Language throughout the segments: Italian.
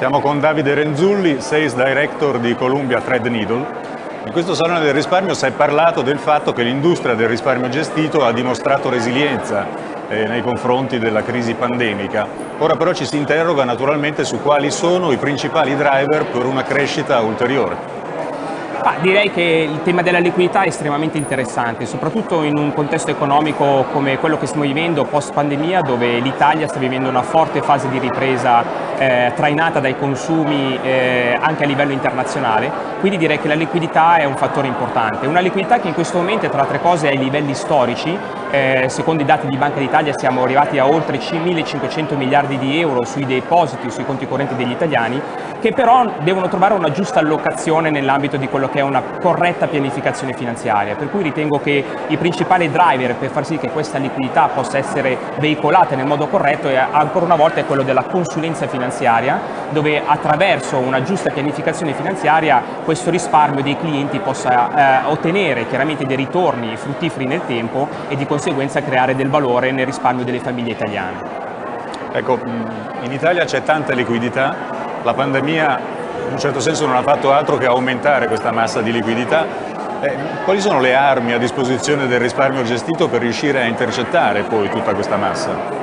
Siamo con Davide Renzulli, Sales Director di Columbia Threadneedle. In questo Salone del Risparmio si è parlato del fatto che l'industria del risparmio gestito ha dimostrato resilienza nei confronti della crisi pandemica. Ora però ci si interroga naturalmente su quali sono i principali driver per una crescita ulteriore. Direi che il tema della liquidità è estremamente interessante, soprattutto in un contesto economico come quello che stiamo vivendo post pandemia, dove l'Italia sta vivendo una forte fase di ripresa trainata dai consumi anche a livello internazionale, quindi direi che la liquidità è un fattore importante. Una liquidità che in questo momento, tra altre cose, è ai livelli storici. Secondo i dati di Banca d'Italia siamo arrivati a oltre 1.500 miliardi di euro sui depositi, sui conti correnti degli italiani, che però devono trovare una giusta allocazione nell'ambito di quello che è una corretta pianificazione finanziaria, per cui ritengo che i principali driver per far sì che questa liquidità possa essere veicolata nel modo corretto è ancora una volta quello della consulenza finanziaria, dove attraverso una giusta pianificazione finanziaria questo risparmio dei clienti possa ottenere chiaramente dei ritorni fruttiferi nel tempo e di conseguenza creare del valore nel risparmio delle famiglie italiane. Ecco, in Italia c'è tanta liquidità, la pandemia in un certo senso non ha fatto altro che aumentare questa massa di liquidità. Quali sono le armi a disposizione del risparmio gestito per riuscire a intercettare poi tutta questa massa?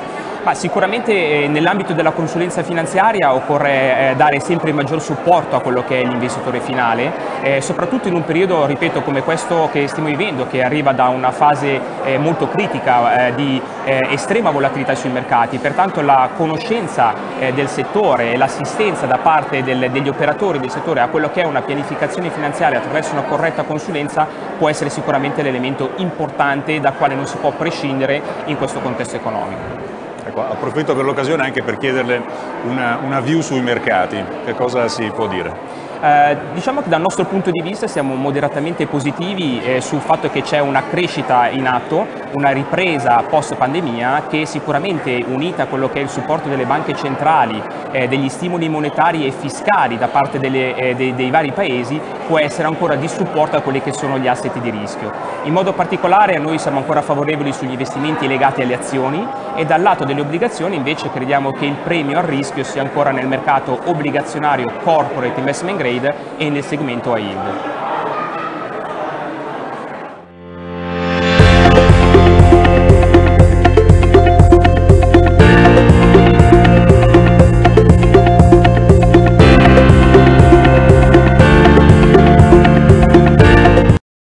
Sicuramente nell'ambito della consulenza finanziaria occorre dare sempre maggior supporto a quello che è l'investitore finale, soprattutto in un periodo, ripeto, come questo che stiamo vivendo, che arriva da una fase molto critica di estrema volatilità sui mercati. Pertanto la conoscenza del settore e l'assistenza da parte degli operatori del settore a quello che è una pianificazione finanziaria attraverso una corretta consulenza può essere sicuramente l'elemento importante da quale non si può prescindere in questo contesto economico. Ecco, approfitto per l'occasione anche per chiederle una view sui mercati. Che cosa si può dire? Diciamo che dal nostro punto di vista siamo moderatamente positivi sul fatto che c'è una crescita in atto, una ripresa post pandemia che sicuramente, unita a quello che è il supporto delle banche centrali, degli stimoli monetari e fiscali da parte dei vari paesi, può essere ancora di supporto a quelli che sono gli asset di rischio. In modo particolare noi siamo ancora favorevoli sugli investimenti legati alle azioni e dal lato delle obbligazioni invece crediamo che il premio al rischio sia ancora nel mercato obbligazionario corporate investment grade e nel segmento high yield.